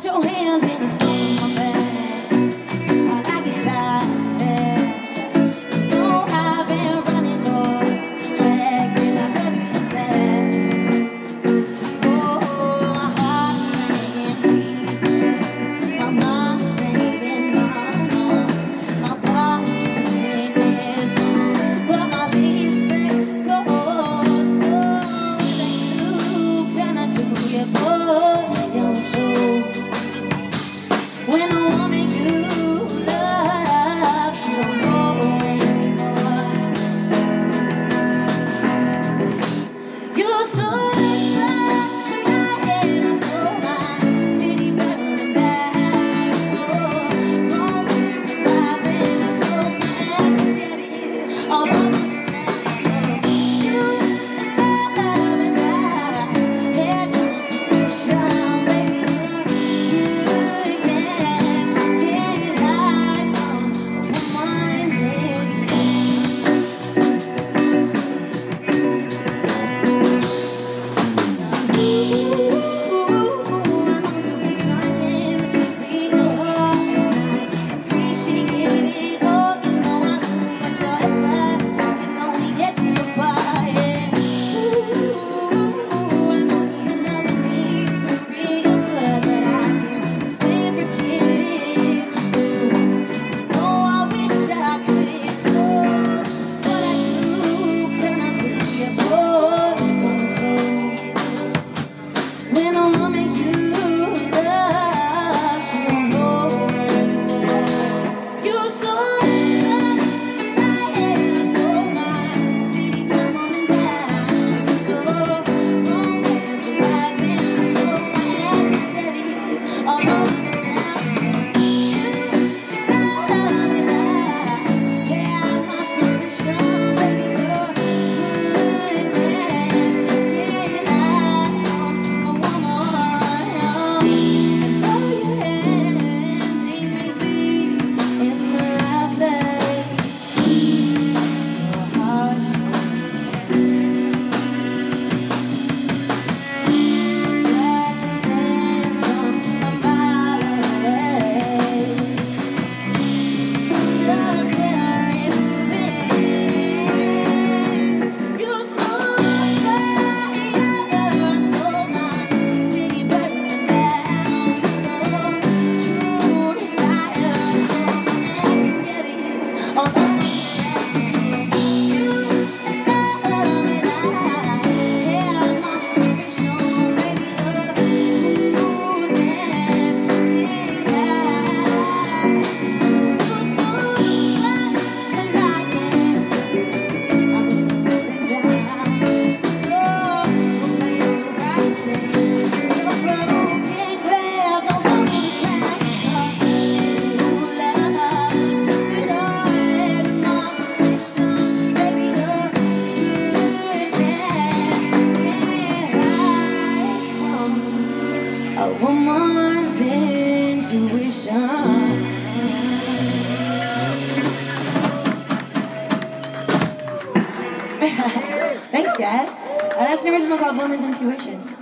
Got your hand in the song of my back. I like it like that. You know I've been running all tracks since I heard you so sad. Oh, my heart's singing pieces. My mom's singing on. My pop's screaming this, but my lips say go. So thank you, can I do you both? You're so. When a woman you love, she don't know anymore. You're so smart, but I ain't so my city burning back. So romance rising, I'm so mad she's getting all over the town. So true love and I had no suspicion, baby. A woman's intuition. Thanks, guys. That's an original called Woman's Intuition.